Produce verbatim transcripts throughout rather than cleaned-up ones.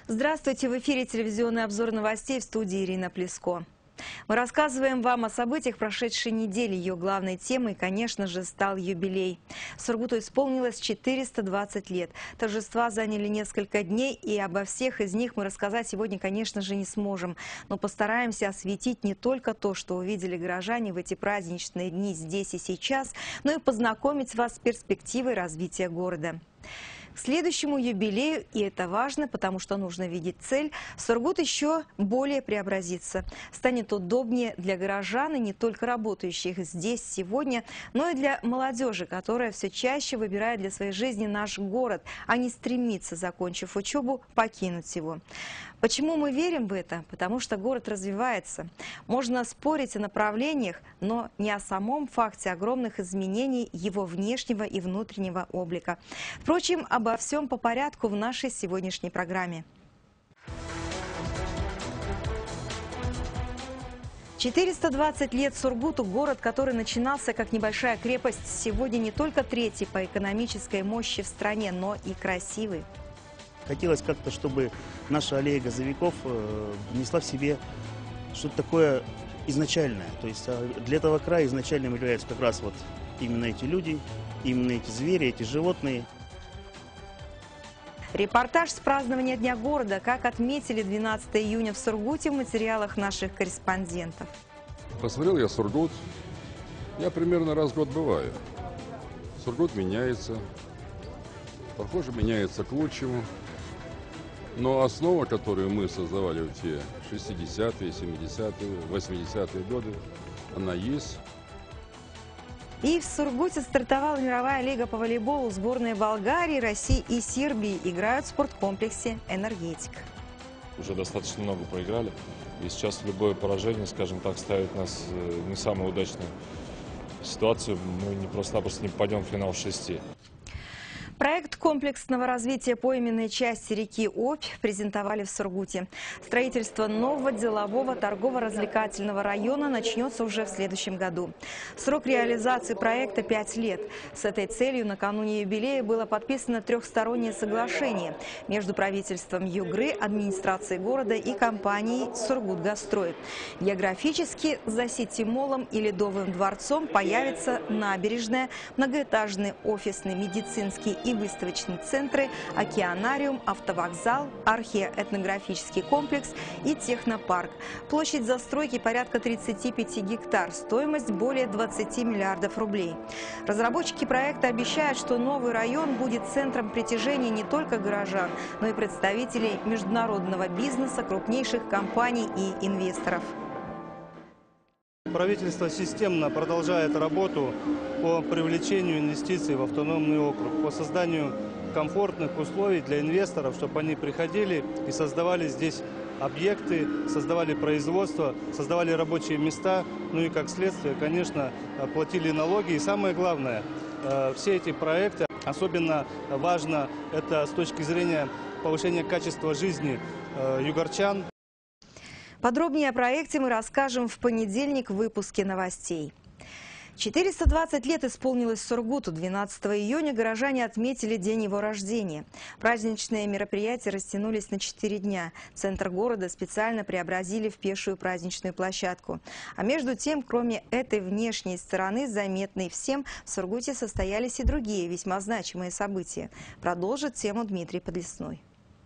Здравствуйте! В эфире телевизионный обзор новостей, в студии Ирина Плеско. Мы рассказываем вам о событиях прошедшей недели. Ее главной темой, конечно же, стал юбилей. Сургуту исполнилось четыреста двадцать лет. Торжества заняли несколько дней, и обо всех из них мы рассказать сегодня, конечно же, не сможем. Но постараемся осветить не только то, что увидели горожане в эти праздничные дни здесь и сейчас, но и познакомить вас с перспективой развития города. К следующему юбилею, и это важно, потому что нужно видеть цель, Сургут еще более преобразится. Станет удобнее для горожан и не только работающих здесь сегодня, но и для молодежи, которая все чаще выбирает для своей жизни наш город, а не стремится, закончив учебу, покинуть его. Почему мы верим в это? Потому что город развивается. Можно спорить о направлениях, но не о самом факте огромных изменений его внешнего и внутреннего облика. Впрочем, обо всем по порядку в нашей сегодняшней программе. четыреста двадцать лет Сургуту, город, который начинался как небольшая крепость, сегодня не только третий по экономической мощи в стране, но и красивый. Хотелось как-то, чтобы наша аллея газовиков э, несла в себе что-то такое изначальное. То есть для этого края изначальным являются как раз вот именно эти люди, именно эти звери, эти животные. Репортаж с празднования Дня города, как отметили двенадцатого июня в Сургуте, в материалах наших корреспондентов. Посмотрел я Сургут. Я примерно раз в год бываю. Сургут меняется. Похоже, меняется к лучшему. Но основа, которую мы создавали в те шестидесятые, семидесятые, восьмидесятые годы, она есть. И в Сургуте стартовала мировая лига по волейболу. Сборные Болгарии, России и Сербии играют в спорткомплексе «Энергетик». Уже достаточно много проиграли. И сейчас любое поражение, скажем так, ставит нас в не самую удачную ситуацию. Мы не просто-напросто не попадем в финал шести. Проект комплексного развития пойменной части реки Обь презентовали в Сургуте. Строительство нового делового торгово-развлекательного района начнется уже в следующем году. Срок реализации проекта – пять лет. С этой целью накануне юбилея было подписано трехстороннее соглашение между правительством Югры, администрацией города и компанией «Сургутгазстрой». Географически за Сити-молом и Ледовым дворцом появится набережная, многоэтажный офисный, медицинский и выставочные центры, океанариум, автовокзал, археоэтнографический комплекс и технопарк. Площадь застройки порядка тридцати пяти гектар, стоимость более двадцати миллиардов рублей. Разработчики проекта обещают, что новый район будет центром притяжения не только горожан, но и представителей международного бизнеса, крупнейших компаний и инвесторов. Правительство системно продолжает работу по привлечению инвестиций в автономный округ, по созданию комфортных условий для инвесторов, чтобы они приходили и создавали здесь объекты, создавали производство, создавали рабочие места, ну и как следствие, конечно, платили налоги. И самое главное, все эти проекты, особенно важно это с точки зрения повышения качества жизни югорчан. Подробнее о проекте мы расскажем в понедельник в выпуске новостей. четыреста двадцать лет исполнилось Сургуту. двенадцатого июня горожане отметили день его рождения. Праздничные мероприятия растянулись на четыре дня. Центр города специально преобразили в пешую праздничную площадку. А между тем, кроме этой внешней стороны, заметной всем, в Сургуте состоялись и другие весьма значимые события. Продолжит тему Дмитрий Подлесной.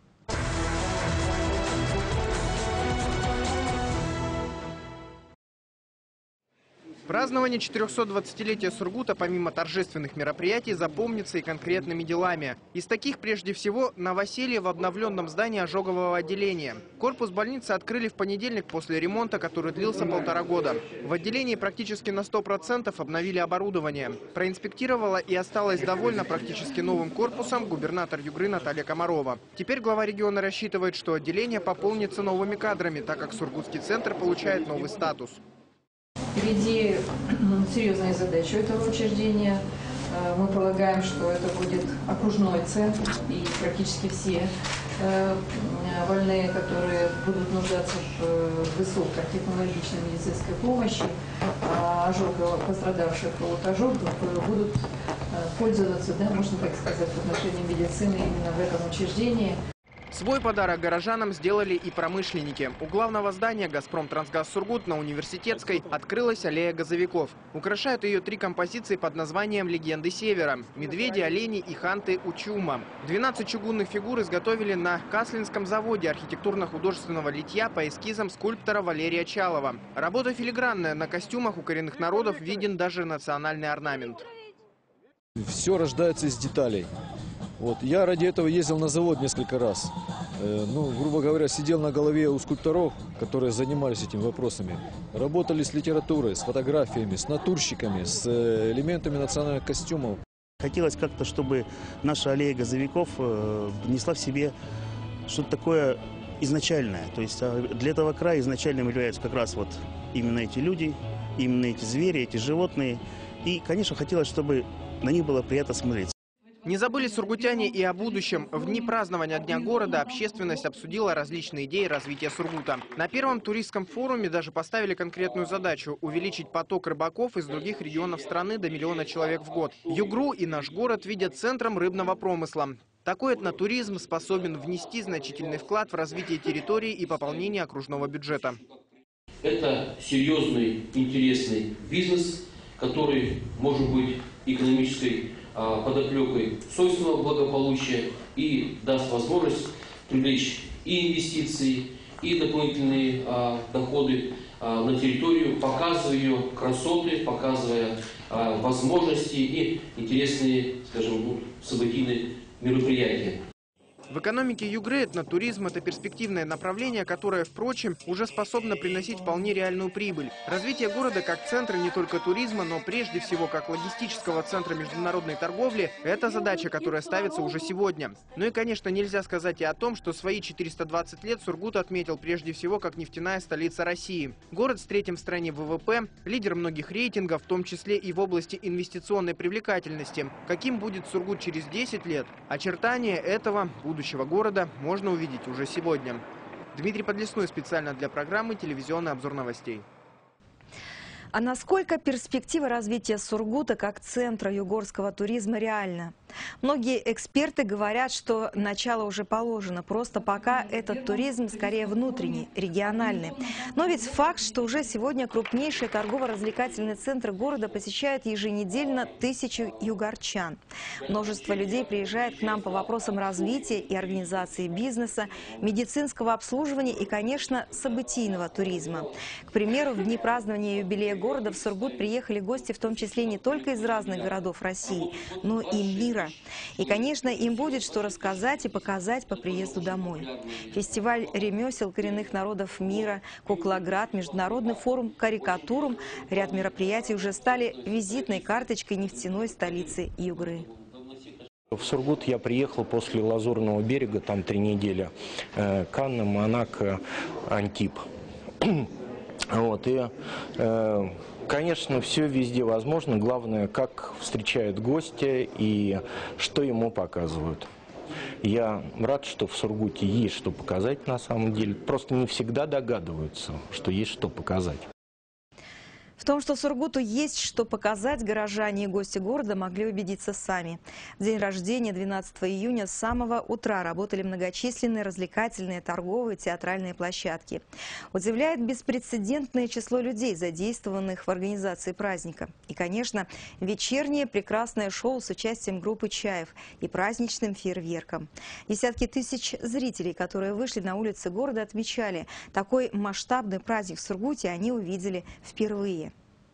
Празднование четырехсотдвадцатилетия Сургута помимо торжественных мероприятий запомнится и конкретными делами. Из таких прежде всего новоселье в обновленном здании ожогового отделения. Корпус больницы открыли в понедельник после ремонта, который длился полтора года. В отделении практически на сто процентов обновили оборудование. Проинспектировала и осталась довольна практически новым корпусом губернатор Югры Наталья Комарова. Теперь глава региона рассчитывает, что отделение пополнится новыми кадрами, так как Сургутский центр получает новый статус. Впереди серьезные задачи этого учреждения. Мы полагаем, что это будет окружной центр, и практически все больные, которые будут нуждаться в высокотехнологичной медицинской помощи, ожогов, пострадавших от ожогов, будут пользоваться, да, можно так сказать, в отношении медицины именно в этом учреждении. Свой подарок горожанам сделали и промышленники. У главного здания «Газпром-Трансгаз Сургут» на Университетской открылась аллея газовиков. Украшают ее три композиции под названием «Легенды Севера» – медведи, олени и ханты Учума. двенадцать чугунных фигур изготовили на Каслинском заводе архитектурно-художественного литья по эскизам скульптора Валерия Чалова. Работа филигранная, на костюмах у коренных народов виден даже национальный орнамент. Все рождается из деталей. Вот. Я ради этого ездил на завод несколько раз. Э, ну, грубо говоря, сидел на голове у скульпторов, которые занимались этими вопросами. Работали с литературой, с фотографиями, с натурщиками, с э, элементами национальных костюмов. Хотелось как-то, чтобы наша аллея газовиков э, несла в себе что-то такое изначальное. То есть для этого края изначальным являются как раз вот именно эти люди, именно эти звери, эти животные. И, конечно, хотелось, чтобы на них было приятно смотреть. Не забыли сургутяне и о будущем. В дни празднования Дня города общественность обсудила различные идеи развития Сургута. На первом туристском форуме даже поставили конкретную задачу – увеличить поток рыбаков из других регионов страны до миллиона человек в год. Югру и наш город видят центром рыбного промысла. Такой этнотуризм способен внести значительный вклад в развитие территории и пополнение окружного бюджета. Это серьезный, интересный бизнес, который может быть экономической подоплекой собственного благополучия и даст возможность привлечь и инвестиции, и дополнительные а, доходы а, на территорию, показывая ее красоты, показывая а, возможности и интересные, скажем, событийные мероприятия. В экономике Югры этнотуризм – это перспективное направление, которое, впрочем, уже способно приносить вполне реальную прибыль. Развитие города как центра не только туризма, но прежде всего как логистического центра международной торговли – это задача, которая ставится уже сегодня. Ну и, конечно, нельзя сказать и о том, что свои четыреста двадцать лет Сургут отметил прежде всего как нефтяная столица России. Город с третьим в стране вэ вэ пэ, лидер многих рейтингов, в том числе и в области инвестиционной привлекательности. Каким будет Сургут через десять лет? Очертания этого будущего. Будущего города можно увидеть уже сегодня. Дмитрий Подлесной специально для программы «Телевизионный обзор новостей». А насколько перспектива развития Сургута как центра югорского туризма реальна? Многие эксперты говорят, что начало уже положено, просто пока этот туризм скорее внутренний, региональный. Но ведь факт, что уже сегодня крупнейшие торгово-развлекательные центры города посещают еженедельно тысячу югорчан. Множество людей приезжает к нам по вопросам развития и организации бизнеса, медицинского обслуживания и, конечно, событийного туризма. К примеру, в дни празднования юбилея города в Сургут приехали гости, в том числе не только из разных городов России, но и мира. И, конечно, им будет что рассказать и показать по приезду домой. Фестиваль ремесел коренных народов мира, Куклоград, Международный форум «Карикатурум», ряд мероприятий уже стали визитной карточкой нефтяной столицы Югры. В Сургут я приехал после Лазурного берега, там три недели, Канны, Монако, Антип. Вот, и, э, конечно, все везде возможно. Главное, как встречают гостя и что ему показывают. Я рад, что в Сургуте есть что показать на самом деле. Просто не всегда догадываются, что есть что показать. В том, что Сургуту есть что показать, горожане и гости города могли убедиться сами. В день рождения, двенадцатого июня, с самого утра работали многочисленные развлекательные, торговые, театральные площадки. Удивляет беспрецедентное число людей, задействованных в организации праздника. И, конечно, вечернее прекрасное шоу с участием группы «Чаев» и праздничным фейерверком. Десятки тысяч зрителей, которые вышли на улицы города, отмечали, такой масштабный праздник в Сургуте они увидели впервые.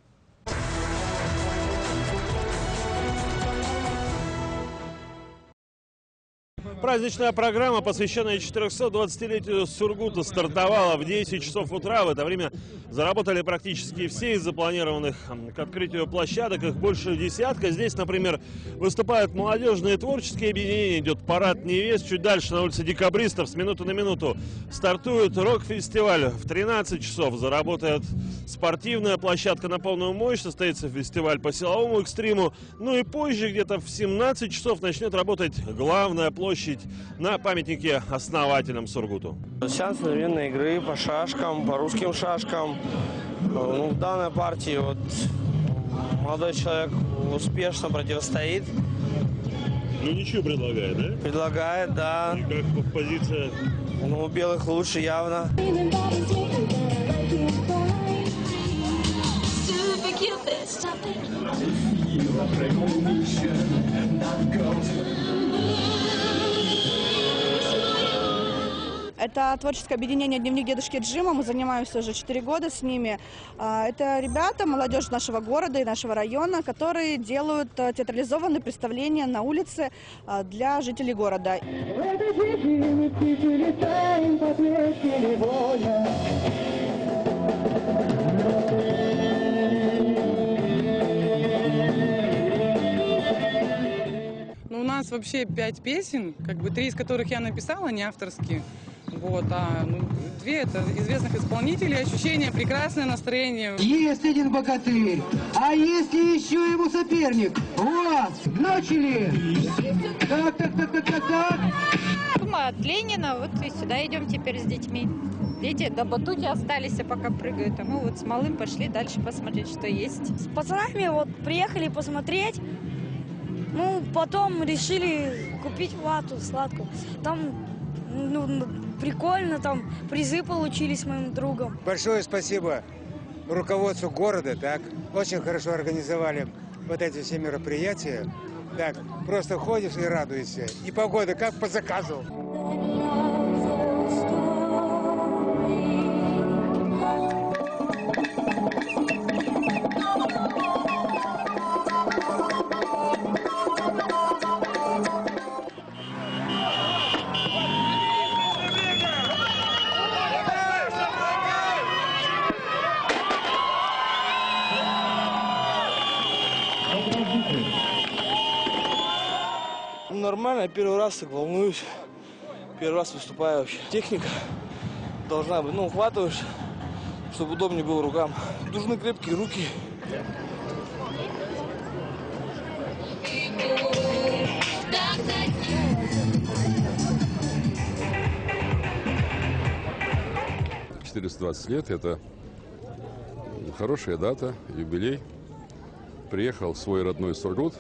Праздничная программа, посвященная четырехсотдвадцатилетию Сургута, стартовала в десять часов утра. В это время заработали практически все из запланированных к открытию площадок. Их больше десятка. Здесь, например, выступают молодежные творческие объединения. Идет парад невест. Чуть дальше, на улице Декабристов, с минуты на минуту стартует рок-фестиваль. В тринадцать часов заработает спортивная площадка на полную мощь. Состоится фестиваль по силовому экстриму. Ну и позже, где-то в семнадцать часов, начнет работать главная площадь на памятнике основателям Сургуту. Сеанс современной игры по шашкам, по русским шашкам. Ну, в данной партии вот Молодой человек успешно противостоит. Ну ничего предлагает, да? Предлагает, да. И как позиция? Ну, у белых лучше явно. Это творческое объединение «Дневник дедушки Джима». Мы занимаемся уже четыре года с ними. Это ребята, молодежь нашего города и нашего района, которые делают театрализованные представления на улице для жителей города. Ну, у нас вообще пять песен, как бы три из которых я написала, не авторские. Вот, а ну, две это известных исполнителей, ощущение, прекрасное настроение. Есть один богатырь, а если еще ему соперник? Вот, начали! Так, так, так, так, так, так. Мы от Ленина, вот и сюда идем теперь с детьми. Дети до батуте остались, а пока прыгают. А мы вот с малым пошли дальше посмотреть, что есть. С пацанами вот приехали посмотреть. Ну, потом решили купить вату сладкую. Там, ну, прикольно, там призы получили с моим другом. Большое спасибо руководству города, так, очень хорошо организовали вот эти все мероприятия. Так, просто ходишь и радуешься. И погода как по заказу. Нормально, первый раз так волнуюсь. Первый раз выступаю вообще. Техника должна быть, ну, ухватываешь, чтобы удобнее было рукам. Нужны крепкие руки. четыреста двадцать лет – это хорошая дата, юбилей. Приехал в свой родной Сургут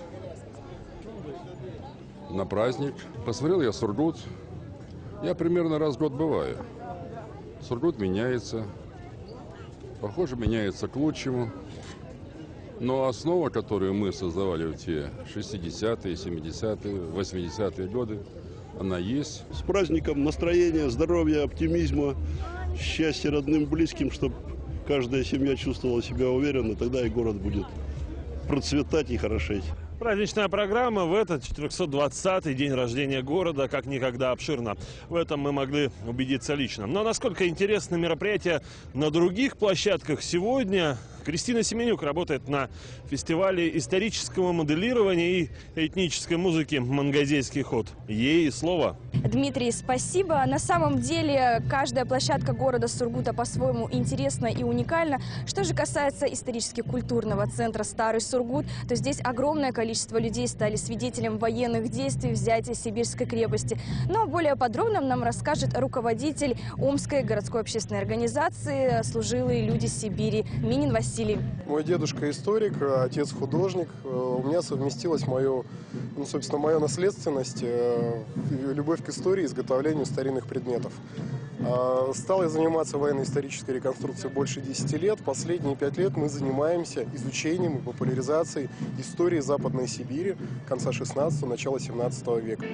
на праздник. Посмотрел я Сургут. Я примерно раз в год бываю. Сургут меняется. Похоже, меняется к лучшему. Но основа, которую мы создавали в те шестидесятые, семидесятые, восьмидесятые годы, она есть. С праздником, настроения, здоровья, оптимизма, счастья родным, близким, чтобы каждая семья чувствовала себя уверенно, тогда и город будет процветать и хорошеть. Праздничная программа в этот четырехсот двадцатый день рождения города как никогда обширна. В этом мы могли убедиться лично. Но насколько интересны мероприятия на других площадках сегодня? Кристина Семенюк работает на фестивале исторического моделирования и этнической музыки «Мангазейский ход». Ей слово. Дмитрий, спасибо. На самом деле, каждая площадка города Сургута по-своему интересна и уникальна. Что же касается исторически-культурного центра «Старый Сургут», то здесь огромное количество людей стали свидетелем военных действий взятия Сибирской крепости. Но более подробно нам расскажет руководитель Омской городской общественной организации «Служилые люди Сибири» Минин Василий. Мой дедушка историк, отец художник. У меня совместилась мое, ну, собственно, моя наследственность, любовь к истории, изготовлению старинных предметов. Стал я заниматься военно-исторической реконструкцией больше десяти лет. Последние пять лет мы занимаемся изучением и популяризацией истории Западной Сибири конца шестнадцатого, начала семнадцатого века.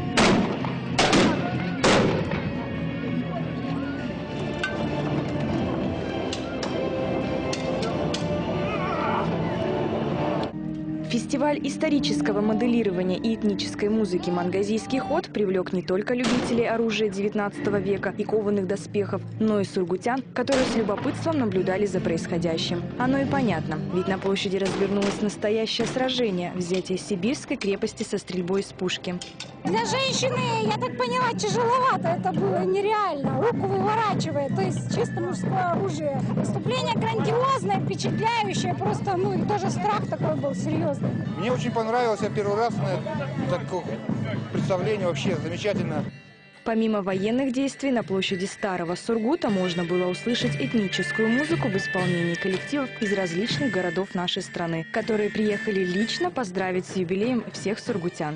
Фестиваль исторического моделирования и этнической музыки «Мангазийский ход» привлек не только любителей оружия девятнадцатого века и кованых доспехов, но и сургутян, которые с любопытством наблюдали за происходящим. Оно и понятно, ведь на площади развернулось настоящее сражение – взятие Сибирской крепости со стрельбой из пушки. Для женщины, я так поняла, тяжеловато это было, нереально. Руку выворачивает, то есть чисто мужское оружие. Выступление грандиозное, впечатляющее, просто, ну и тоже страх такой был серьезный. Мне очень понравилось, я первый раз на такое представление, вообще замечательно. Помимо военных действий, на площади Старого Сургута можно было услышать этническую музыку в исполнении коллективов из различных городов нашей страны, которые приехали лично поздравить с юбилеем всех сургутян.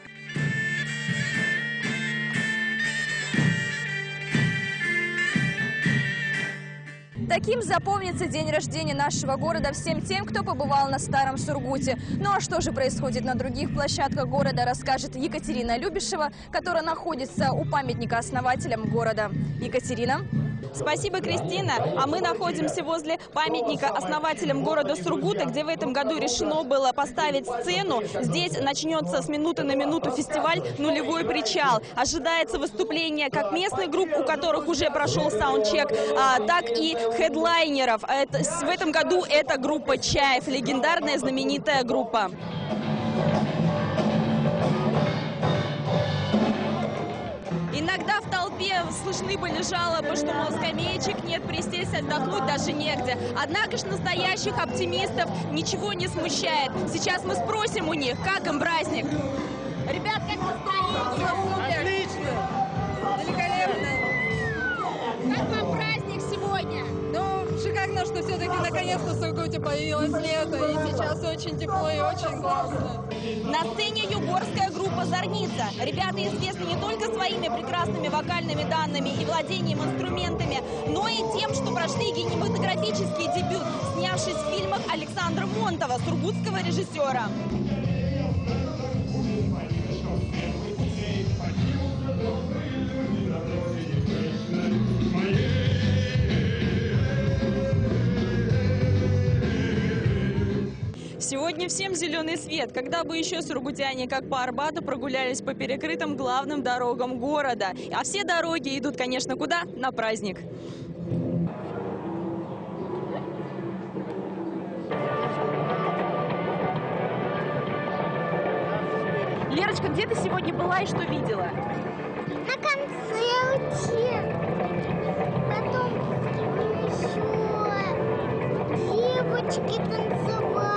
Таким запомнится день рождения нашего города всем тем, кто побывал на Старом Сургуте. Ну а что же происходит на других площадках города, расскажет Екатерина Любишева, которая находится у памятника основателям города. Екатерина. Спасибо, Кристина. А мы находимся возле памятника основателям города Сургута, где в этом году решено было поставить сцену. Здесь начнется с минуты на минуту фестиваль «Нулевой причал». Ожидается выступление как местных групп, у которых уже прошел саундчек, а, так и хедлайнеров. Это, в этом году это группа «Чаев», легендарная знаменитая группа. Иногда в толпе слышны были жалобы, что, мол, скамеечек нет, присесть, отдохнуть даже негде. Однако же настоящих оптимистов ничего не смущает. Сейчас мы спросим у них, как им праздник. Ребят, как настроение? Отлично! Великолепно! Как вам праздник сегодня? Ну, шикарно, что все-таки наконец-то в Сургуте появилось лето, и сейчас очень тепло и очень классно. На сцене югорская группа «Зорница». Ребята известны не только своими прекрасными вокальными данными и владением инструментами, но и тем, что прошли кинематографический дебют, снявшись в фильмах Александра Монтова, сургутского режиссера. Сегодня всем зеленый свет. Когда бы еще сургутяне, как по Арбату, прогулялись по перекрытым главным дорогам города. А все дороги идут, конечно, куда? На праздник. Лерочка, где ты сегодня была и что видела? На концерте. Потом еще девочки танцевали.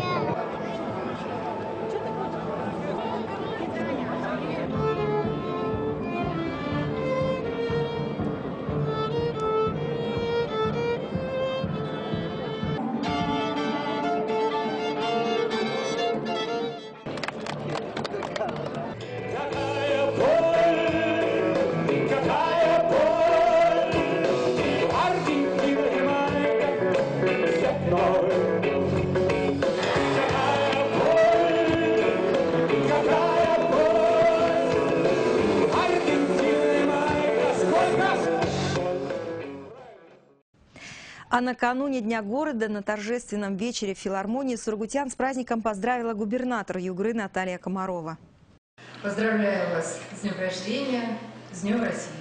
А накануне Дня города на торжественном вечере в филармонии сургутян с праздником поздравила губернатор Югры Наталья Комарова. Поздравляю вас с днем рождения, с Днем России.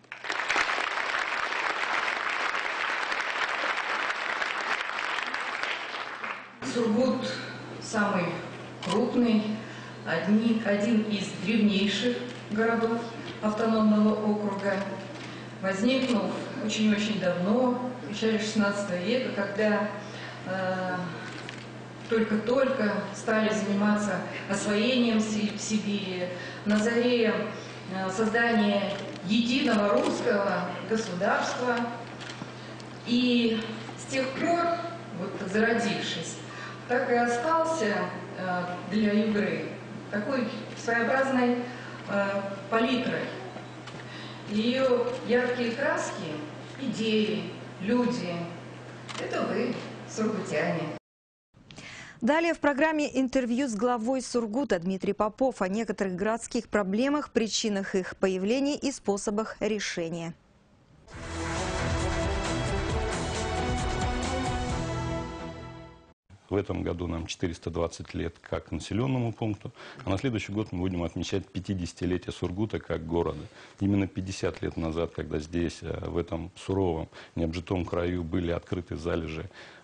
Сургут самый крупный, одни, один из древнейших городов автономного округа, возникнув очень-очень давно, в начале шестнадцатого века, когда э, только-только стали заниматься освоением Сибири, на заре э, создания единого русского государства. И с тех пор, вот зародившись, так и остался э, для Югры такой своеобразной э, палитрой. Ее яркие краски, идеи, люди – это вы, сургутяне. Далее в программе интервью с главой Сургута Дмитрий Попов о некоторых городских проблемах, причинах их появления и способах решения. В этом году нам четыреста двадцать лет как населенному пункту, а на следующий год мы будем отмечать пятидесятилетие Сургута как города. Именно пятьдесят лет назад, когда здесь, в этом суровом, необжитом краю, были открыты залежи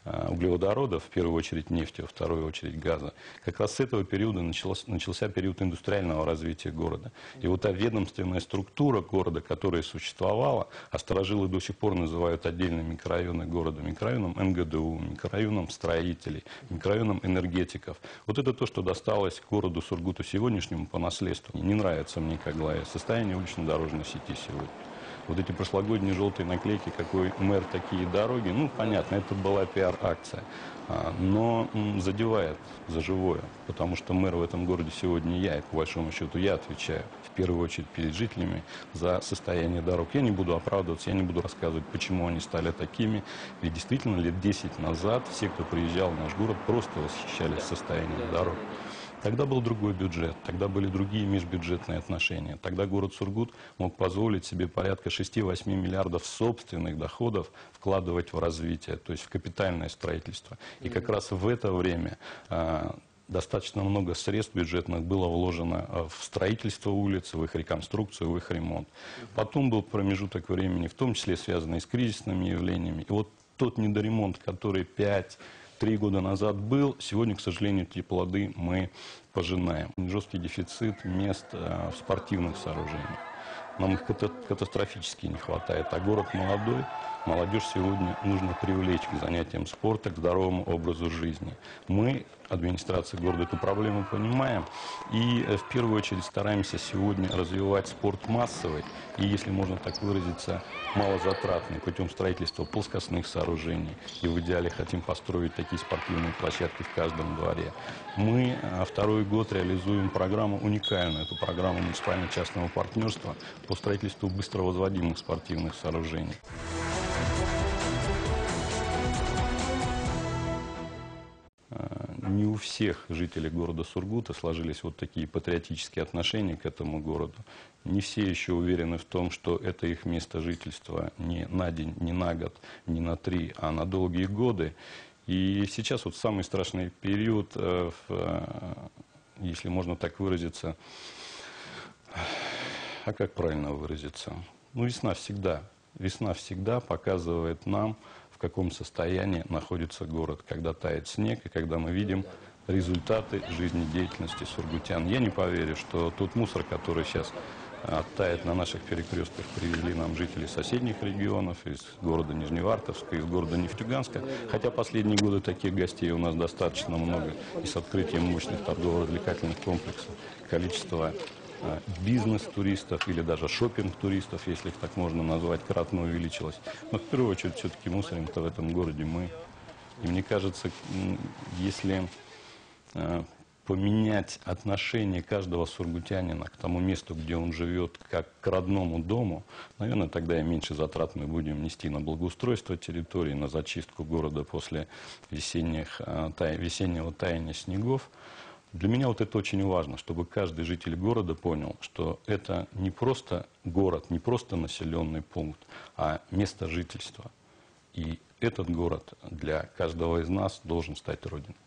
углеводородов, в первую очередь нефти, во вторую очередь газа. Как раз с этого периода начался, начался период индустриального развития города. И вот та ведомственная структура города, которая существовала, а старожилы до сих пор называют отдельные микрорайоны города микрорайоном эм гэ дэ у, микрорайоном строителей, микрорайоном энергетиков. Вот это то, что досталось городу Сургуту сегодняшнему по наследству. Не нравится мне, как главе, состояние улично-дорожной сети сегодня. Вот эти прошлогодние желтые наклейки, какой мэр, такие дороги, ну, понятно, это была пиар-акция, но задевает за живое, потому что мэр в этом городе сегодня я, и по большому счету я отвечаю, в первую очередь перед жителями, за состояние дорог. Я не буду оправдываться, я не буду рассказывать, почему они стали такими, ведь действительно лет десять назад все, кто приезжал в наш город, просто восхищались состоянием дорог. Тогда был другой бюджет, тогда были другие межбюджетные отношения. Тогда город Сургут мог позволить себе порядка шести-восьми миллиардов собственных доходов вкладывать в развитие, то есть в капитальное строительство. И как раз в это время а, достаточно много средств бюджетных было вложено в строительство улиц, в их реконструкцию, в их ремонт. Потом был промежуток времени, в том числе связанный с кризисными явлениями. И вот тот недоремонт, который пять Три года назад был, сегодня, к сожалению, эти плоды мы пожинаем. Жесткий дефицит мест в спортивных сооружениях. Нам их катастрофически не хватает. А город молодой, молодежь сегодня нужно привлечь к занятиям спорта, к здоровому образу жизни. Мы, администрация города, эту проблему понимаем и в первую очередь стараемся сегодня развивать спорт массовый и, если можно так выразиться, малозатратный путем строительства плоскостных сооружений. И в идеале хотим построить такие спортивные площадки в каждом дворе. Мы второй год реализуем программу уникальную, эту программу муниципально-частного партнерства по строительству быстровозводимых спортивных сооружений. Не у всех жителей города Сургута сложились вот такие патриотические отношения к этому городу. Не все еще уверены в том, что это их место жительства не на день, не на год, не на три, а на долгие годы. И сейчас вот самый страшный период, если можно так выразиться, а как правильно выразиться? Ну, весна всегда. Весна всегда показывает нам, в каком состоянии находится город, когда тает снег и когда мы видим результаты жизнедеятельности сургутян. Я не поверю, что тот мусор, который сейчас тает на наших перекрестках, привезли нам жители соседних регионов, из города Нижневартовска, из города Нефтьюганска. Хотя последние годы таких гостей у нас достаточно много. И с открытием мощных торгово-развлекательных комплексов количество бизнес-туристов или даже шопинг-туристов, если их так можно назвать, кратно увеличилось. Но в первую очередь все-таки мусорим-то в этом городе мы. И мне кажется, если поменять отношение каждого сургутянина к тому месту, где он живет, как к родному дому, наверное, тогда и меньше затрат мы будем нести на благоустройство территории, на зачистку города после весенних, весеннего таяния снегов. Для меня вот это очень важно, чтобы каждый житель города понял, что это не просто город, не просто населенный пункт, а место жительства. И этот город для каждого из нас должен стать родиной.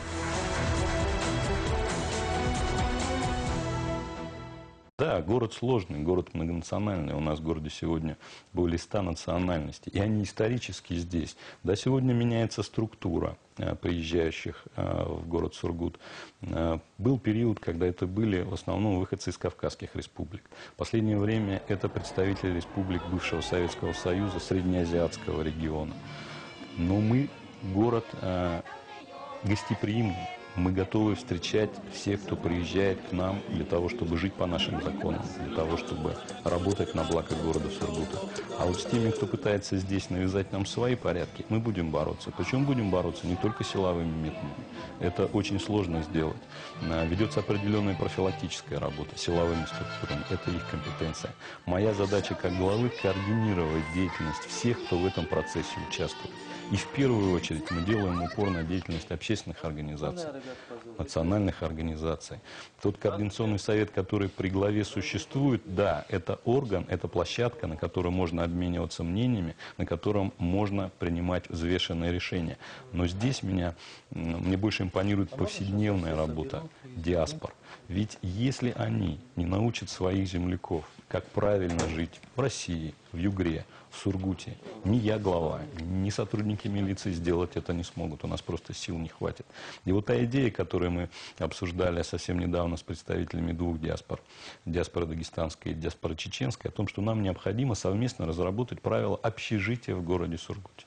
Да, город сложный, город многонациональный. У нас в городе сегодня более ста национальностей, и они исторически здесь. Да, сегодня меняется структура приезжающих в город Сургут. Был период, когда это были в основном выходцы из Кавказских республик. В последнее время это представители республик бывшего Советского Союза, среднеазиатского региона. Но мы город гостеприимный. Мы готовы встречать всех, кто приезжает к нам для того, чтобы жить по нашим законам, для того, чтобы работать на благо города Сургута. А вот с теми, кто пытается здесь навязать нам свои порядки, мы будем бороться. Причем будем бороться не только силовыми методами. Это очень сложно сделать. Ведется определенная профилактическая работа силовыми структурами. Это их компетенция. Моя задача как главы – координировать деятельность всех, кто в этом процессе участвует. И в первую очередь мы делаем упор на деятельность общественных организаций, национальных организаций. Тот координационный совет, который при главе существует, да, это орган, это площадка, на которой можно обмениваться мнениями, на котором можно принимать взвешенные решения. Но здесь меня, мне больше импонирует повседневная работа диаспор. Ведь если они не научат своих земляков, как правильно жить в России, в Югре, в Сургуте, ни я глава, ни сотрудники милиции сделать это не смогут. У нас просто сил не хватит. И вот та идея, которую мы обсуждали совсем недавно с представителями двух диаспор, диаспора дагестанская и диаспора чеченская, о том, что нам необходимо совместно разработать правила общежития в городе Сургуте.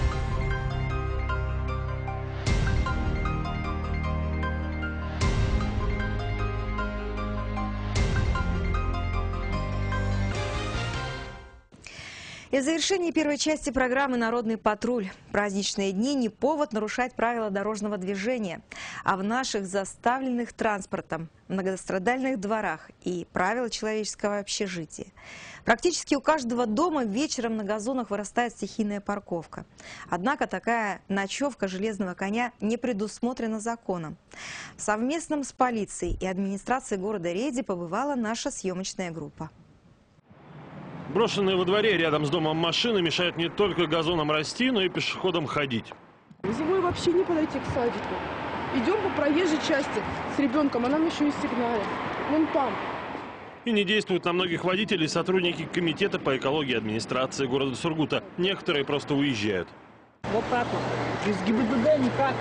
И в завершении первой части программы «Народный патруль». Праздничные дни не повод нарушать правила дорожного движения, а в наших заставленных транспортом, многострадальных дворах и правила человеческого общежития. Практически у каждого дома вечером на газонах вырастает стихийная парковка. Однако такая ночевка железного коня не предусмотрена законом. Совместно с полицией и администрацией города Реди побывала наша съемочная группа. Брошенные во дворе рядом с домом машины мешают не только газонам расти, но и пешеходам ходить. Зимой вообще не подойти к садику. Идем по проезжей части с ребенком, а нам еще и сигналят. Вон там. И не действуют на многих водителей сотрудники комитета по экологии администрации города Сургута. Некоторые просто уезжают. Вот так вот. Без ГИБДД никак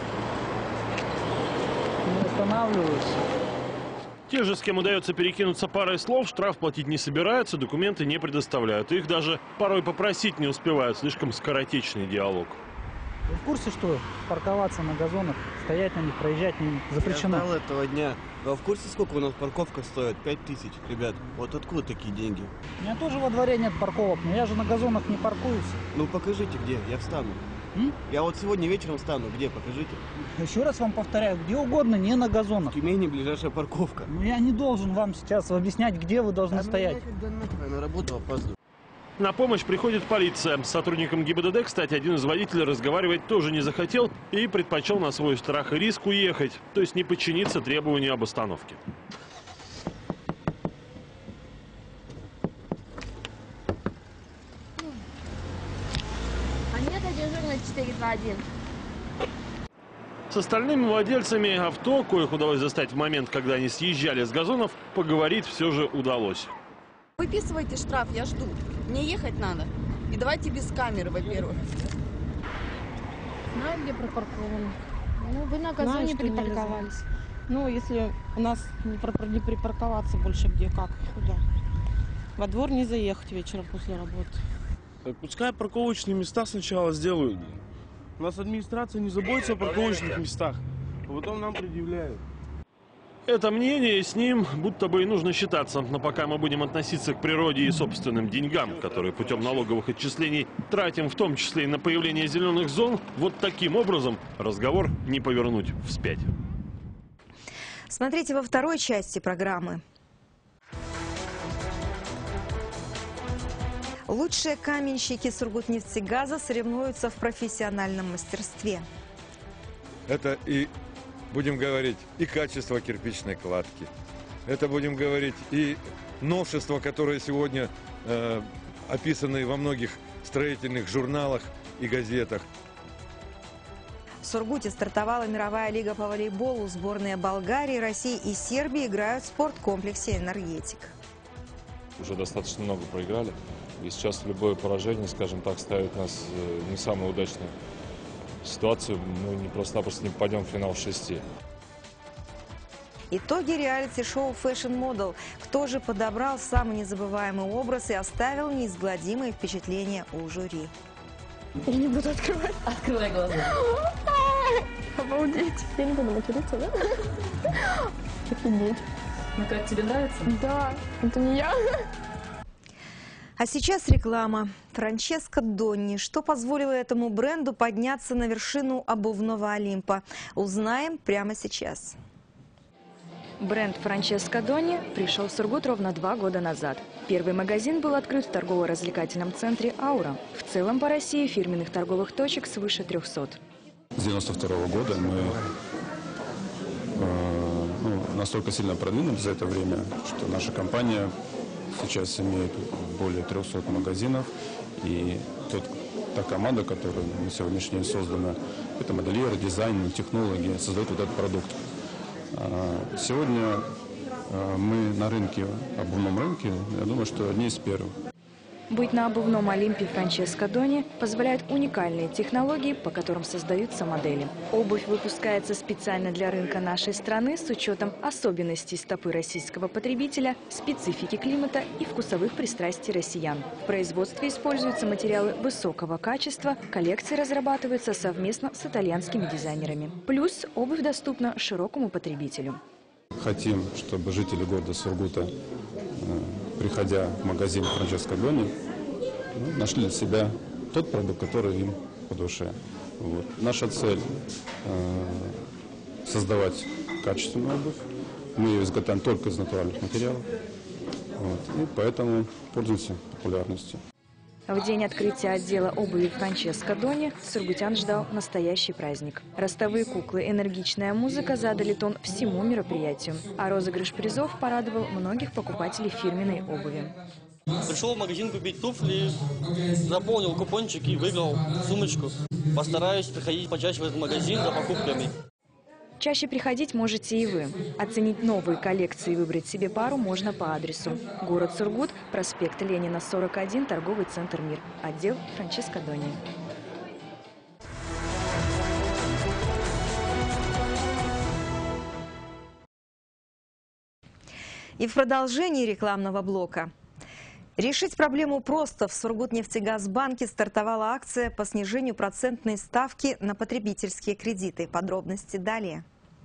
не останавливаются. Те же, с кем удается перекинуться парой слов, штраф платить не собираются, документы не предоставляют. Их даже порой попросить не успевают, слишком скоротечный диалог. Вы в курсе, что парковаться на газонах, стоять на них, проезжать не запрещено? Я ждал этого дня. А в курсе, сколько у нас парковка стоит? Пять тысяч, ребят. Вот откуда такие деньги? У меня тоже во дворе нет парковок, но я же на газонах не паркуюсь. Ну покажите, где, я встану. М? Я вот сегодня вечером встану, где, покажите. Еще раз вам повторяю, где угодно, не на газонах. В Тюмени ближайшая парковка. Ну я не должен вам сейчас объяснять, где вы должны а стоять. Я на работу опаздываю. На помощь приходит полиция. С сотрудником ГИБДД, кстати, один из водителей разговаривать тоже не захотел и предпочел на свой страх и риск уехать, то есть не подчиниться требованию об остановке. А нет, дежурный четыре два один. С остальными владельцами авто, коих удалось застать в момент, когда они съезжали с газонов, поговорить все же удалось. Выписывайте штраф, я жду. Мне ехать надо. И давайте без камеры, во-первых. Знаю, где припарковано. Ну, вы на Знаю, газоне что припарковались. Ну, если у нас не, про- не припарковаться больше где, как, куда? Во двор не заехать вечером после работы. Так пускай парковочные места сначала сделают. У нас администрация не заботится о парковочных местах, а потом нам предъявляют. Это мнение, с ним будто бы и нужно считаться. Но пока мы будем относиться к природе и собственным деньгам, которые путем налоговых отчислений тратим, в том числе и на появление зеленых зон, вот таким образом разговор не повернуть вспять. Смотрите во второй части программы. Лучшие каменщики Сургутнефтегаза соревнуются в профессиональном мастерстве. Это и, будем говорить, и качество кирпичной кладки. Это, будем говорить, и новшества, которые сегодня э, описаны во многих строительных журналах и газетах. В Сургуте стартовала мировая лига по волейболу. Сборные Болгарии, России и Сербии играют в спорткомплексе «Энергетик». Уже достаточно много проиграли. И сейчас любое поражение, скажем так, ставит нас в не самую удачную ситуацию. Мы не просто-напросто не попадем в финал шести. Итоги реалити-шоу Fashion Model. Кто же подобрал самый незабываемый образ и оставил неизгладимые впечатления у жюри? Я не буду открывать. Открывай глаза. Обалдеть. Я не буду материться, да? Офигеть. Ну как, тебе нравится? Да, это не я. А сейчас реклама. Франческо Донни. Что позволило этому бренду подняться на вершину обувного Олимпа? Узнаем прямо сейчас. Бренд Франческо Донни пришел в Сургут ровно два года назад. Первый магазин был открыт в торгово-развлекательном центре «Аура». В целом по России фирменных торговых точек свыше трёхсот. С девяносто второго года мы э, ну, настолько сильно продвинулись за это время, что наша компания сейчас имеет более трёхсот магазинов. И тот, та команда, которая на сегодняшний день создана, это модельеры, дизайнеры, технологи, создают вот этот продукт. Сегодня мы на рынке, обувном рынке, я думаю, что одни из первых. Быть на обувном Олимпе Франческо Дони позволяют уникальные технологии, по которым создаются модели. Обувь выпускается специально для рынка нашей страны с учетом особенностей стопы российского потребителя, специфики климата и вкусовых пристрастий россиян. В производстве используются материалы высокого качества, коллекции разрабатываются совместно с итальянскими дизайнерами. Плюс обувь доступна широкому потребителю. Хотим, чтобы жители города Сургута, приходя в магазин Франческо Дони, нашли для себя тот продукт, который им по душе. Вот. Наша цель э, – создавать качественную обувь. Мы ее изготавливаем только из натуральных материалов. Вот. И поэтому пользуемся популярностью. В день открытия отдела обуви Франческо Дони сургутян ждал настоящий праздник. Ростовые куклы, энергичная музыка задали тон всему мероприятию. А розыгрыш призов порадовал многих покупателей фирменной обуви. Пришел в магазин купить туфли, заполнил купончик и выиграл сумочку. Постараюсь приходить почаще в этот магазин за покупками. Чаще приходить можете и вы. Оценить новые коллекции и выбрать себе пару можно по адресу. Город Сургут, проспект Ленина, сорок один, торговый центр «Мир», отдел Франческо Дони. И в продолжении рекламного блока. Решить проблему просто. В Сургутнефтегазбанке стартовала акция по снижению процентной ставки на потребительские кредиты. Подробности далее.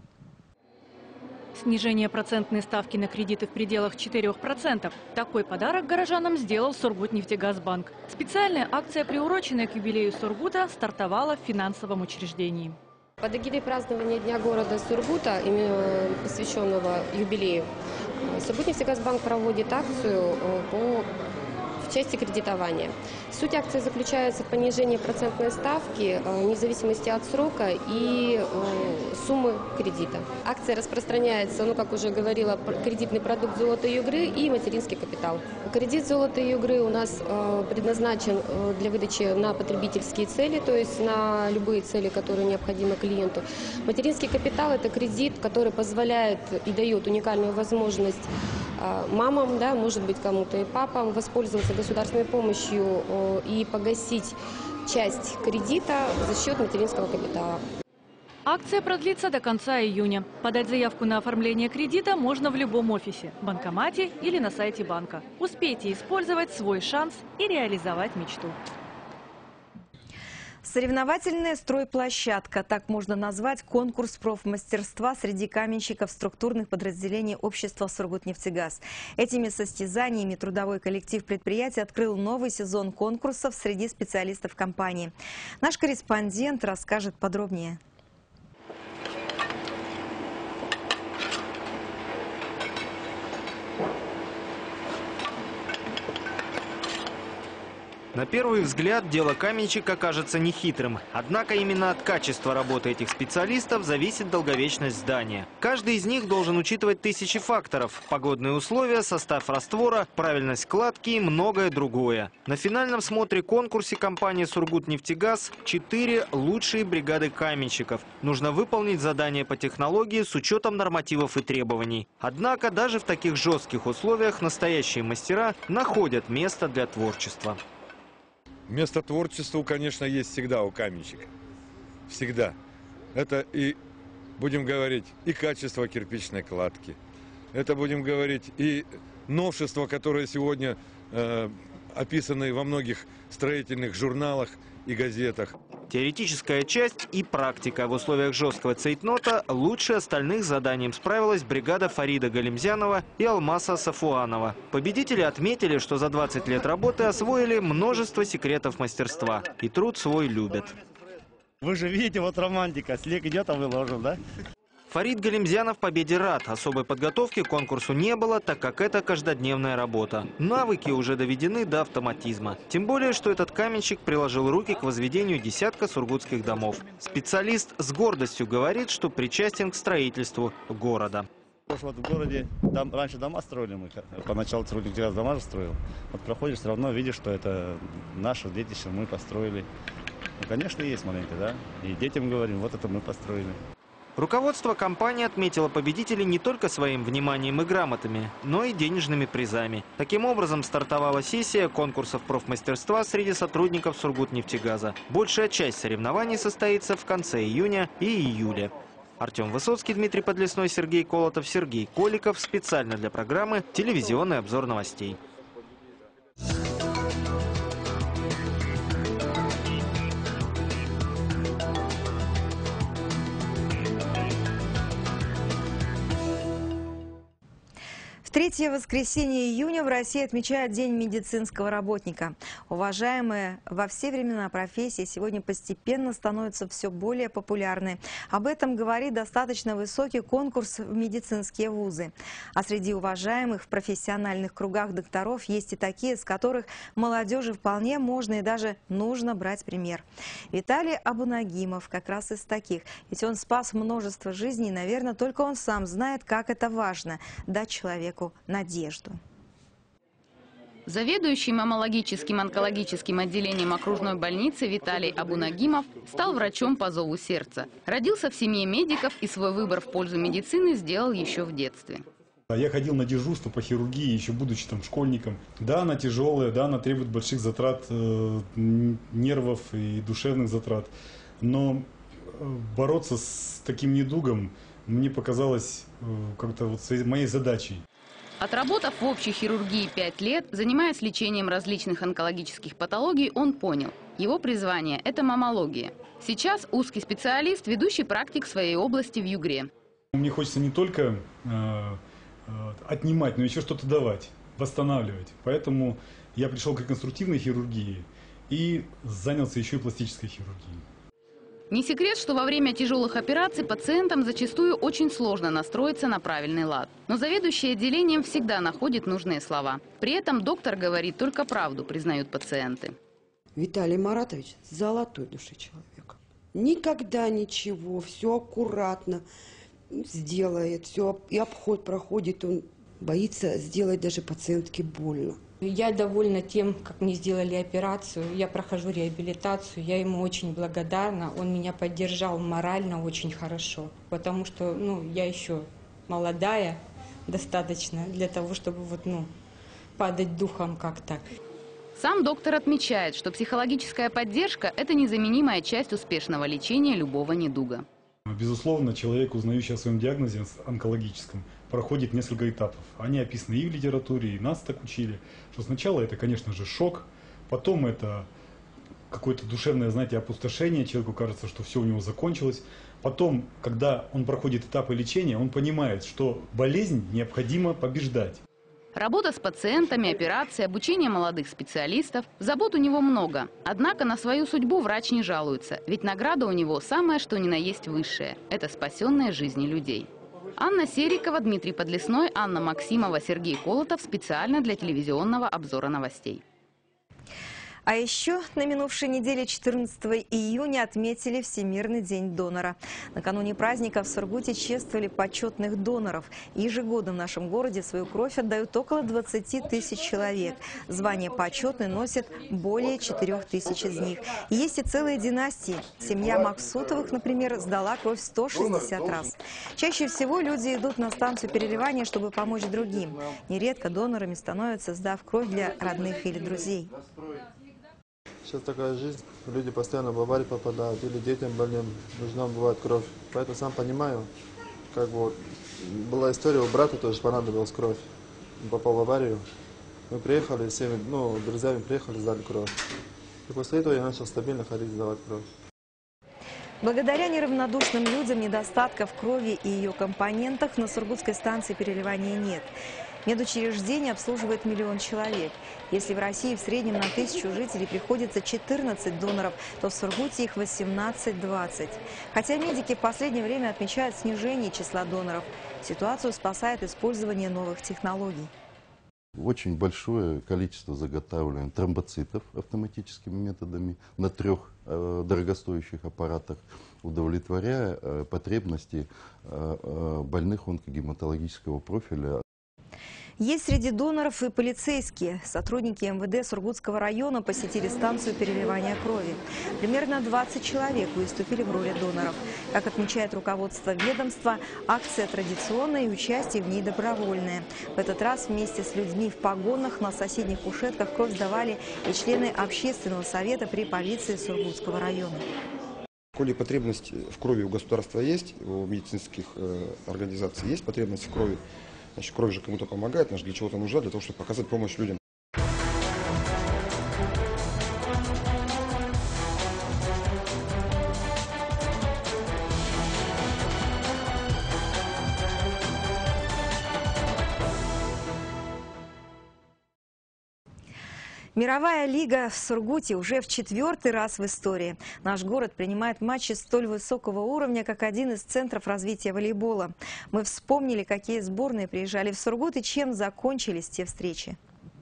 Снижение процентной ставки на кредиты в пределах четырёх процентов. Такой подарок горожанам сделал Сургутнефтегазбанк. Специальная акция, приуроченная к юбилею Сургута, стартовала в финансовом учреждении. Под эгидой празднования Дня города Сургута, посвященного юбилею, Сургутнефтегазбанк проводит акцию по в части кредитования. Суть акции заключается в понижении процентной ставки вне зависимости от срока и суммы кредита. Акция распространяется, ну, как уже говорила, кредитный продукт «Золото Югры» и материнский капитал. Кредит «Золото Югры» у нас предназначен для выдачи на потребительские цели, то есть на любые цели, которые необходимы клиенту. Материнский капитал – это кредит, который позволяет и дает уникальную возможность мамам, да, может быть, кому-то и папам, воспользоваться государственной помощью и погасить часть кредита за счет материнского капитала. Акция продлится до конца июня. Подать заявку на оформление кредита можно в любом офисе, банкомате или на сайте банка. Успейте использовать свой шанс и реализовать мечту. Соревновательная стройплощадка. Так можно назвать конкурс профмастерства среди каменщиков структурных подразделений общества «Сургутнефтегаз». Этими состязаниями трудовой коллектив предприятия открыл новый сезон конкурсов среди специалистов компании. Наш корреспондент расскажет подробнее. На первый взгляд дело каменщика кажется нехитрым. Однако именно от качества работы этих специалистов зависит долговечность здания. Каждый из них должен учитывать тысячи факторов. Погодные условия, состав раствора, правильность кладки и многое другое. На финальном смотре конкурсе компании «Сургутнефтегаз» четыре лучшие бригады каменщиков. Нужно выполнить задание по технологии с учетом нормативов и требований. Однако даже в таких жестких условиях настоящие мастера находят место для творчества. Место творчеству, конечно, есть всегда у каменщика. Всегда. Это и, будем говорить, и качество кирпичной кладки. Это, будем говорить, и новшества, которые сегодня э, описаны во многих строительных журналах и газетах. Теоретическая часть и практика. В условиях жесткого цейтнота лучше остальных с заданием справилась бригада Фарида Галимзянова и Алмаса Сафуанова. Победители отметили, что за двадцать лет работы освоили множество секретов мастерства. И труд свой любят. Вы же видите, вот романтика. Снег идет, а мы ложим, да? Фарид Галимзянов победе рад. Особой подготовки к конкурсу не было, так как это каждодневная работа. Навыки уже доведены до автоматизма. Тем более, что этот каменщик приложил руки к возведению десятка сургутских домов. Специалист с гордостью говорит, что причастен к строительству города. Вот в городе там раньше дома строили мы. Поначалу Сургутнефтегаз дома же строил. Вот проходишь, все равно видишь, что это наше детище, мы построили. Ну, конечно, есть моменты, да. И детям говорим, вот это мы построили. Руководство компании отметило победителей не только своим вниманием и грамотами, но и денежными призами. Таким образом, стартовала сессия конкурсов профмастерства среди сотрудников Сургутнефтегаза. Большая часть соревнований состоится в конце июня и июля. Артем Высоцкий, Дмитрий Подлесной, Сергей Колотов, Сергей Коликов. Специально для программы «Телевизионный обзор новостей». Третье воскресенье июня в России отмечают День медицинского работника. Уважаемые во все времена профессии сегодня постепенно становятся все более популярны. Об этом говорит достаточно высокий конкурс в медицинские вузы. А среди уважаемых в профессиональных кругах докторов есть и такие, с которых молодежи вполне можно и даже нужно брать пример. Виталий Абунагимов как раз из таких. Ведь он спас множество жизней, и, наверное, только он сам знает, как это важно – дать человеку надежду. Заведующий маммологическим онкологическим отделением окружной больницы Виталий Абунагимов стал врачом по зову сердца. Родился в семье медиков и свой выбор в пользу медицины сделал еще в детстве. Я ходил на дежурство по хирургии, еще будучи там школьником. Да, она тяжелая, да, она требует больших затрат э, нервов и душевных затрат. Но бороться с таким недугом мне показалось э, как-то вот моей задачей. Отработав в общей хирургии пять лет, занимаясь лечением различных онкологических патологий, он понял – его призвание – это маммология. Сейчас узкий специалист, ведущий практик в своей области в Югре. Мне хочется не только э, э, отнимать, но еще что-то давать, восстанавливать. Поэтому я пришел к реконструктивной хирургии и занялся еще и пластической хирургией. Не секрет, что во время тяжелых операций пациентам зачастую очень сложно настроиться на правильный лад. Но заведующий отделением всегда находит нужные слова. При этом доктор говорит только правду, признают пациенты. Виталий Маратович – золотой души человек. Никогда ничего, все аккуратно сделает, все и обход проходит. Он боится сделать даже пациентке больно. Я довольна тем, как мне сделали операцию. Я прохожу реабилитацию. Я ему очень благодарна. Он меня поддержал морально очень хорошо. Потому что ну, я еще молодая достаточно для того, чтобы вот, ну, падать духом как-то. Сам доктор отмечает, что психологическая поддержка – это незаменимая часть успешного лечения любого недуга. Безусловно, человек, узнающий о своем диагнозе онкологическом, проходит несколько этапов. Они описаны и в литературе, и нас так учили, что сначала это, конечно же, шок, потом это какое-то душевное, знаете, опустошение, человеку кажется, что все у него закончилось. Потом, когда он проходит этапы лечения, он понимает, что болезнь необходимо побеждать. Работа с пациентами, операции, обучение молодых специалистов. Забот у него много. Однако на свою судьбу врач не жалуется. Ведь награда у него самая, что ни на есть высшая. Это спасенные жизни людей. Анна Серикова, Дмитрий Подлесной, Анна Максимова, Сергей Колотов. Специально для телевизионного обзора новостей. А еще на минувшей неделе четырнадцатого июня отметили Всемирный день донора. Накануне праздника в Сургуте чествовали почетных доноров. Ежегодно в нашем городе свою кровь отдают около двадцати тысяч человек. Звание почетный носит более четырёх тысяч из них. И есть и целые династии. Семья Максутовых, например, сдала кровь сто шестьдесят раз. Чаще всего люди идут на станцию переливания, чтобы помочь другим. Нередко донорами становятся, сдав кровь для родных или друзей. Сейчас такая жизнь, люди постоянно в аварии попадают, или детям больным нужна бывает кровь. Поэтому сам понимаю, как бы вот, была история, у брата тоже понадобилась кровь. Он попал в аварию. Мы приехали, всеми, ну, друзьями приехали, сдали кровь. И после этого я начал стабильно ходить, сдавать кровь. Благодаря неравнодушным людям недостатков в крови и ее компонентах на Сургутской станции переливания нет. Медучреждение обслуживает миллион человек. Если в России в среднем на тысячу жителей приходится четырнадцать доноров, то в Сургуте их восемнадцать-двадцать. Хотя медики в последнее время отмечают снижение числа доноров, ситуацию спасает использование новых технологий. Очень большое количество заготавливаем тромбоцитов автоматическими методами на трех э, дорогостоящих аппаратах, удовлетворяя э, потребности э, больных онкогематологического профиля. Есть среди доноров и полицейские. Сотрудники эм вэ дэ Сургутского района посетили станцию переливания крови. Примерно двадцать человек выступили в роли доноров. Как отмечает руководство ведомства, акция традиционная и участие в ней добровольное. В этот раз вместе с людьми в погонах на соседних кушетках кровь сдавали и члены общественного совета при полиции Сургутского района. Коли потребность в крови у государства есть, у медицинских э, организаций есть потребность в крови, значит, кровь же кому-то помогает, она же для чего-то нужна, для того, чтобы оказать помощь людям. Мировая лига в Сургуте уже в четвертый раз в истории. Наш город принимает матчи столь высокого уровня, как один из центров развития волейбола. Мы вспомнили, какие сборные приезжали в Сургут и чем закончились те встречи.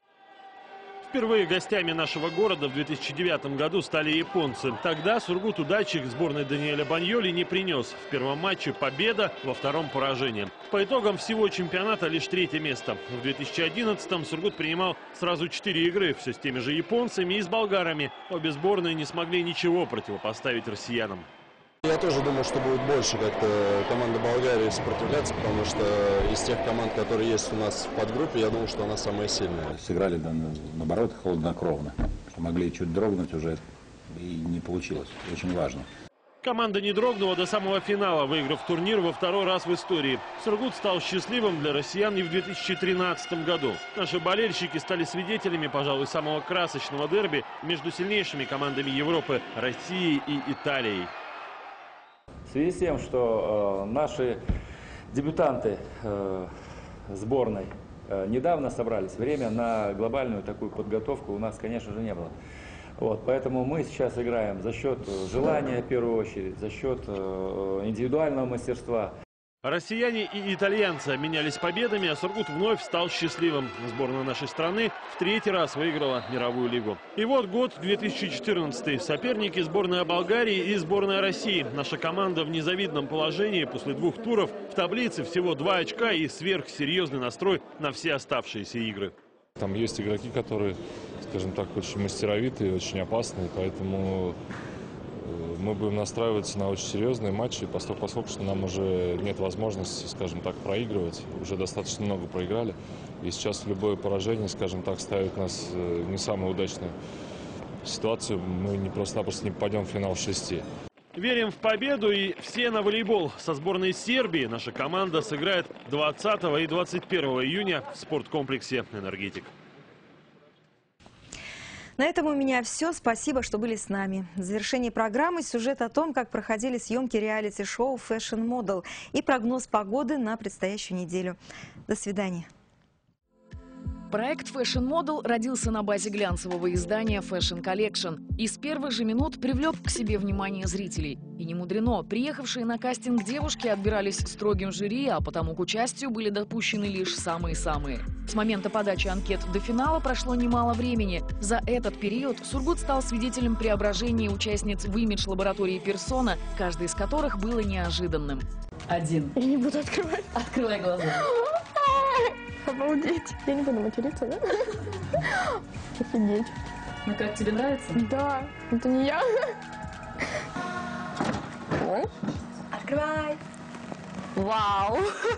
Впервые гостями нашего города в две тысячи девятом году стали японцы. Тогда Сургут удачи к сборной Даниэля Баньоли не принес. В первом матче победа, во втором поражение. По итогам всего чемпионата лишь третье место. В две тысячи одиннадцатом Сургут принимал сразу четыре игры, все с теми же японцами и с болгарами. Обе сборные не смогли ничего противопоставить россиянам. Я тоже думаю, что будет больше как-то команда Болгарии сопротивляться, потому что из тех команд, которые есть у нас в подгруппе, я думаю, что она самая сильная. Сыграли, да, наоборот, хладнокровно. Могли чуть дрогнуть уже, и не получилось. Очень важно. Команда не дрогнула до самого финала, выиграв турнир во второй раз в истории. Сургут стал счастливым для россиян и в две тысячи тринадцатом году. Наши болельщики стали свидетелями, пожалуй, самого красочного дерби между сильнейшими командами Европы – Россией и Италией. В связи с тем, что э, наши дебютанты э, сборной э, недавно собрались, время на глобальную такую подготовку у нас, конечно же, не было. Вот, поэтому мы сейчас играем за счет желания, в первую очередь, за счет э, индивидуального мастерства. Россияне и итальянцы обменялись победами, а Сургут вновь стал счастливым. Сборная нашей страны в третий раз выиграла мировую лигу. И вот год две тысячи четырнадцатый. Соперники сборная Болгарии и сборная России. Наша команда в незавидном положении после двух туров. В таблице всего два очка и сверхсерьезный настрой на все оставшиеся игры. Там есть игроки, которые, скажем так, очень мастеровитые, очень опасные, поэтому мы будем настраиваться на очень серьезные матчи, поскольку, поскольку что нам уже нет возможности, скажем так, проигрывать. Уже достаточно много проиграли. И сейчас любое поражение, скажем так, ставит нас в не самую удачную ситуацию. Мы не просто-напросто не попадем в финал шести. Верим в победу и все на волейбол. Со сборной Сербии наша команда сыграет двадцатого и двадцать первого июня в спорткомплексе «Энергетик». На этом у меня все. Спасибо, что были с нами. В завершении программы сюжет о том, как проходили съемки реалити-шоу Fashion Model и прогноз погоды на предстоящую неделю. До свидания. Проект Fashion Model родился на базе глянцевого издания Fashion Collection и с первых же минут привлек к себе внимание зрителей. И не мудрено, приехавшие на кастинг девушки отбирались строгим жюри, а потому к участию были допущены лишь самые-самые. С момента подачи анкет до финала прошло немало времени. За этот период Сургут стал свидетелем преображения участниц в имидж-лаборатории «Персона», каждая из которых было неожиданным. Один. Я не буду открывать. Открывай глаза. Обалдеть. Я не буду материться, да? Офигеть. Ну как, тебе нравится? Да, это не я. Ой. Открывай. Вау.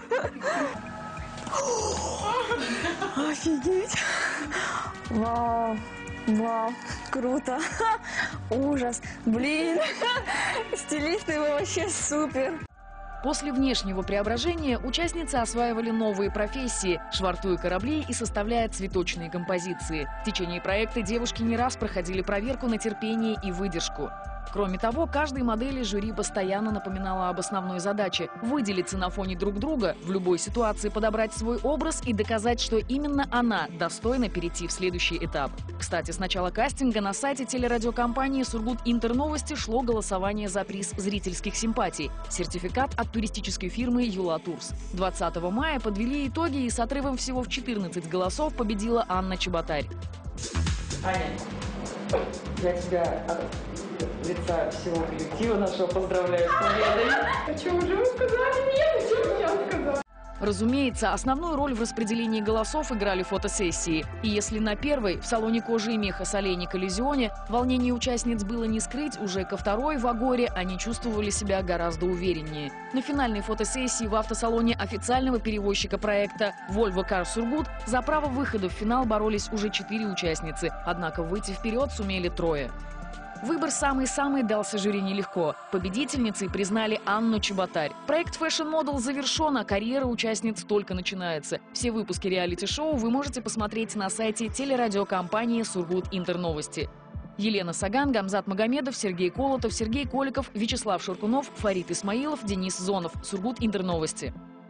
Офигеть. Вау. Вау. Круто. Ужас. Блин. Стилисты вообще супер. После внешнего преображения участницы осваивали новые профессии, швартуя корабли и составляя цветочные композиции. В течение проекта девушки не раз проходили проверку на терпение и выдержку. Кроме того, каждой модели жюри постоянно напоминала об основной задаче – выделиться на фоне друг друга, в любой ситуации подобрать свой образ и доказать, что именно она достойна перейти в следующий этап. Кстати, с начала кастинга на сайте телерадиокомпании «Сургут Интерновости» шло голосование за приз зрительских симпатий – сертификат от туристической фирмы «Юла Турс». двадцатого мая подвели итоги, и с отрывом всего в четырнадцать голосов победила Анна Чеботарь. Аня, я тебя от лица всего коллектива нашего поздравляю с победой. А что, уже вы сказали? Нет, зачем я сказала? Разумеется, основную роль в распределении голосов играли фотосессии. И если на первой, в салоне кожи и меха Солени Коллизионе, волнение участниц было не скрыть, уже ко второй в Агоре они чувствовали себя гораздо увереннее. На финальной фотосессии в автосалоне официального перевозчика проекта Volvo Cars Surgut за право выхода в финал боролись уже четыре участницы, однако выйти вперед сумели трое. Выбор самый-самый дался жюри нелегко. Победительницей признали Анну Чеботарь. Проект Fashion Model завершен, а карьера участниц только начинается. Все выпуски реалити-шоу вы можете посмотреть на сайте телерадиокомпании «Сургут Интерновости». Елена Саган, Гамзат Магомедов, Сергей Колотов, Сергей Коликов, Вячеслав Шуркунов, Фарид Исмаилов, Денис Зонов. Сургут Интерновости.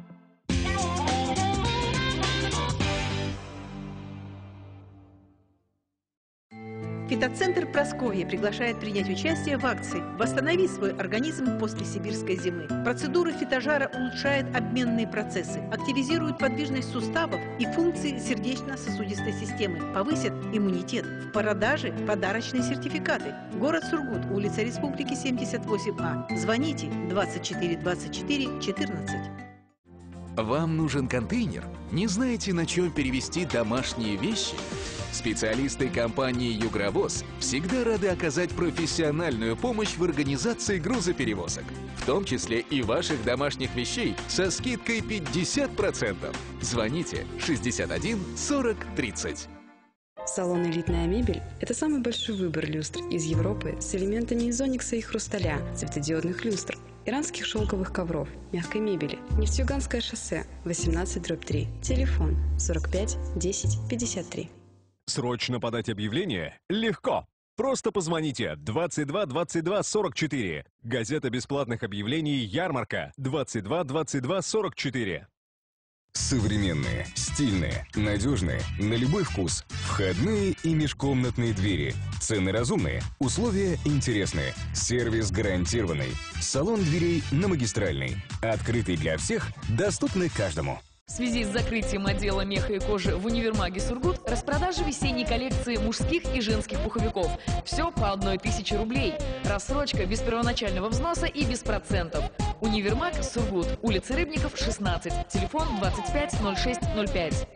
Фитоцентр Прасковья приглашает принять участие в акции «Восстанови свой организм после сибирской зимы». Процедура фитожара улучшает обменные процессы, активизирует подвижность суставов и функции сердечно-сосудистой системы, повысит иммунитет. В продаже подарочные сертификаты. Город Сургут, улица Республики, семьдесят восемь А. Звоните двадцать четыре двадцать четыре четырнадцать. Вам нужен контейнер? Не знаете, на чем перевезти домашние вещи? Специалисты компании «Югровоз» всегда рады оказать профессиональную помощь в организации грузоперевозок, в том числе и ваших домашних вещей со скидкой пятьдесят процентов. Звоните шестьдесят один сорок тридцать. Салон «Элитная мебель» – это самый большой выбор люстр из Европы с элементами из оникса и хрусталя, светодиодных люстр, иранских шелковых ковров, мягкой мебели. Нефтеюганское шоссе, восемнадцать дробь три. Телефон сорок пять десять пятьдесят три. Срочно подать объявление? Легко! Просто позвоните двадцать два двадцать два сорок четыре. Газета бесплатных объявлений «Ярмарка» двадцать два двадцать два сорок четыре. Современные, стильные, надежные, на любой вкус. Входные и межкомнатные двери. Цены разумные, условия интересные. Сервис гарантированный. Салон дверей на Магистральной. Открытый для всех, доступный каждому. В связи с закрытием отдела меха и кожи в универмаге «Сургут» распродажа весенней коллекции мужских и женских пуховиков. Все по одной тысяче рублей. Рассрочка без первоначального взноса и без процентов. Универмаг «Сургут», улица Рыбников, шестнадцать, телефон двадцать пять ноль шесть ноль пять.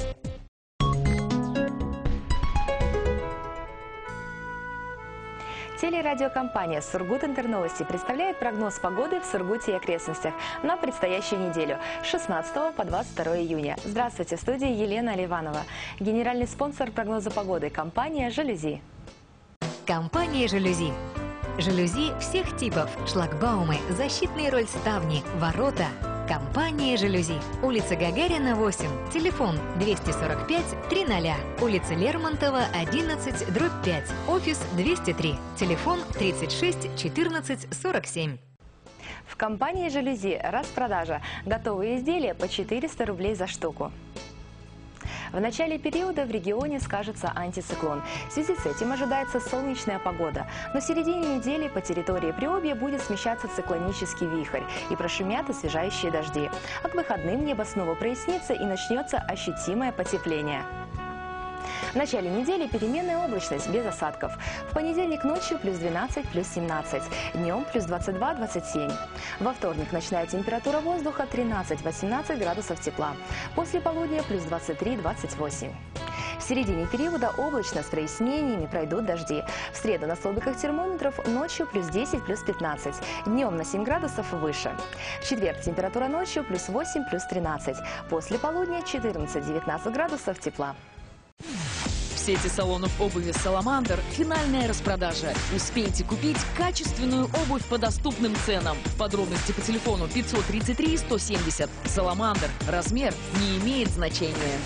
Телерадиокомпания «Сургут Интерновости» представляет прогноз погоды в Сургуте и окрестностях на предстоящую неделю с шестнадцатого по двадцать второе июня. Здравствуйте, в студии Елена Ливанова. Генеральный спонсор прогноза погоды – компания «Жалюзи». Компания «Жалюзи». Жалюзи всех типов, шлагбаумы, защитные рольставни, ворота. Компания «Жалюзи». Улица Гагарина, восемь. Телефон двести сорок пять триста. Улица Лермонтова, одиннадцать, дробь пять. Офис двести три. Телефон тридцать шесть четырнадцать сорок семь. В компании «Жалюзи» распродажа. Готовые изделия по четыреста рублей за штуку. В начале периода в регионе скажется антициклон. В связи с этим ожидается солнечная погода. Но в середине недели по территории Приобья будет смещаться циклонический вихрь и прошумят освежающие дожди. А к выходным небо снова прояснится и начнется ощутимое потепление. В начале недели переменная облачность без осадков. В понедельник ночью плюс двенадцать, плюс семнадцать. Днем плюс двадцать два, двадцать семь. Во вторник ночная температура воздуха тринадцать-восемнадцать градусов тепла. После полудня плюс двадцать три, двадцать восемь. В середине периода облачно с прояснениями, пройдут дожди. В среду на столбиках термометров ночью плюс десять, плюс пятнадцать. Днем на семь градусов выше. В четверг температура ночью плюс восемь, плюс тринадцать. После полудня четырнадцать-девятнадцать градусов тепла. В сети салонов обуви «Саламандр» финальная распродажа. Успейте купить качественную обувь по доступным ценам. Подробности по телефону пятьсот тридцать три сто семьдесят. «Саламандр». Размер не имеет значения.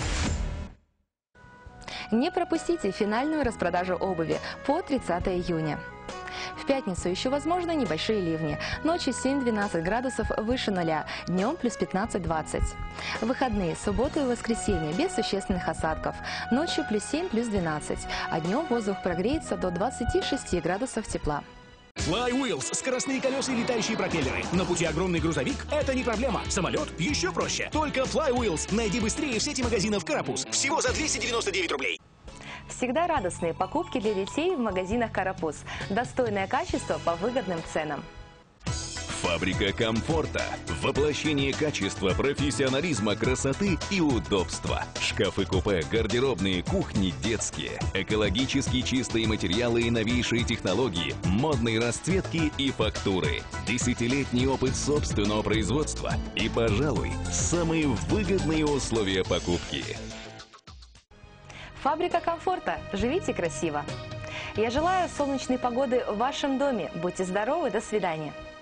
Не пропустите финальную распродажу обуви по тридцатое июня. В пятницу еще возможны небольшие ливни. Ночью семь-двенадцать градусов выше нуля, днем плюс пятнадцать-двадцать. В выходные, субботу и воскресенье без существенных осадков. Ночью плюс семь, плюс двенадцать, а днем воздух прогреется до двадцати шести градусов тепла. Flywheels – скоростные колеса и летающие пропеллеры. На пути огромный грузовик – это не проблема. Самолет – еще проще. Только Flywheels. Найди быстрее в сети магазинов «Карапуз». Всего за двести девяносто девять рублей. Всегда радостные покупки для детей в магазинах «Карапуз». Достойное качество по выгодным ценам. Фабрика комфорта. Воплощение качества, профессионализма, красоты и удобства. Шкафы-купе, гардеробные, кухни детские. Экологически чистые материалы и новейшие технологии. Модные расцветки и фактуры. Десятилетний опыт собственного производства. И, пожалуй, самые выгодные условия покупки. Фабрика комфорта. Живите красиво. Я желаю солнечной погоды в вашем доме. Будьте здоровы. До свидания.